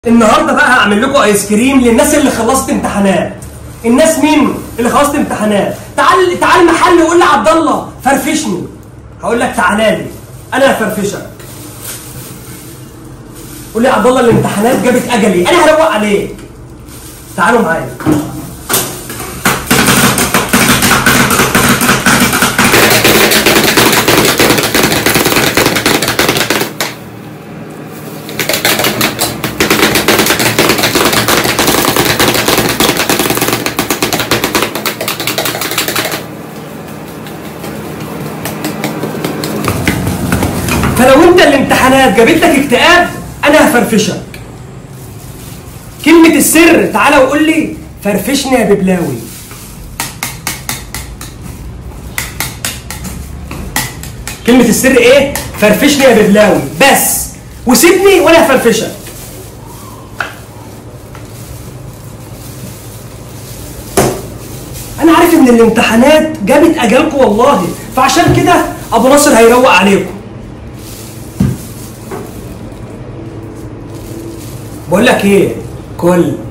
النهارده بقى هعمل لكم ايس كريم للناس اللي خلصت امتحانات. الناس مين اللي خلصت امتحانات؟ تعال محل وقول لي عبد الله فرفشني. هقول لك تعالى لي انا هفرفشك. قول لي يا عبد الله الامتحانات جابت اجلي، انا هروق عليك. تعالوا معايا. فلو انت الامتحانات جابت لك اكتئاب انا هفرفشك. كلمة السر تعالى وقول لي فرفشني يا ببلاوي. كلمة السر ايه؟ فرفشني يا ببلاوي بس، وسيبني وانا هفرفشك. انا عارف ان الامتحانات جابت اجالكم والله، فعشان كده ابو ناصر هيروق عليكم. بقول لك ايه؟ كل